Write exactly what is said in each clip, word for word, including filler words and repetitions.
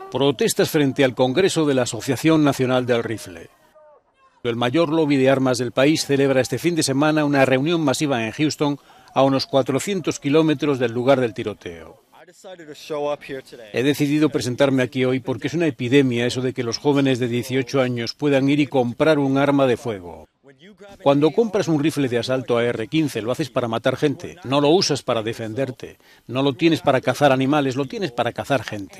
Protestas frente al Congreso de la Asociación Nacional del Rifle. El mayor lobby de armas del país celebra este fin de semana una reunión masiva en Houston, a unos cuatrocientos kilómetros del lugar del tiroteo. He decidido presentarme aquí hoy porque es una epidemia eso de que los jóvenes de dieciocho años puedan ir y comprar un arma de fuego. Cuando compras un rifle de asalto A R quince lo haces para matar gente, no lo usas para defenderte, no lo tienes para cazar animales, lo tienes para cazar gente.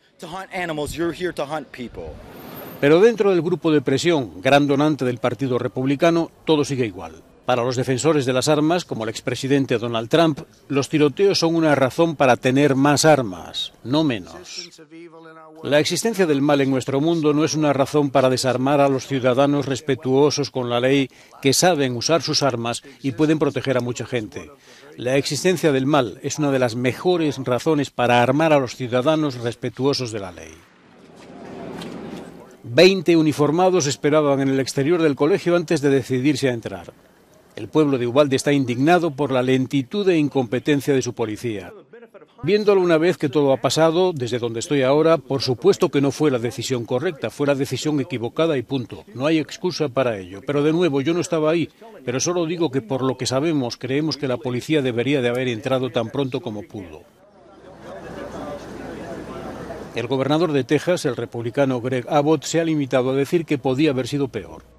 Pero dentro del grupo de presión, gran donante del Partido Republicano, todo sigue igual. Para los defensores de las armas, como el expresidente Donald Trump, los tiroteos son una razón para tener más armas, no menos. La existencia del mal en nuestro mundo no es una razón para desarmar a los ciudadanos respetuosos con la ley que saben usar sus armas y pueden proteger a mucha gente. La existencia del mal es una de las mejores razones para armar a los ciudadanos respetuosos de la ley. Veinte uniformados esperaban en el exterior del colegio antes de decidirse a entrar. El pueblo de Uvalde está indignado por la lentitud e incompetencia de su policía. Viéndolo una vez que todo ha pasado, desde donde estoy ahora, por supuesto que no fue la decisión correcta, fue la decisión equivocada y punto. No hay excusa para ello. Pero de nuevo, yo no estaba ahí, pero solo digo que por lo que sabemos, creemos que la policía debería de haber entrado tan pronto como pudo. El gobernador de Texas, el republicano Greg Abbott, se ha limitado a decir que podía haber sido peor.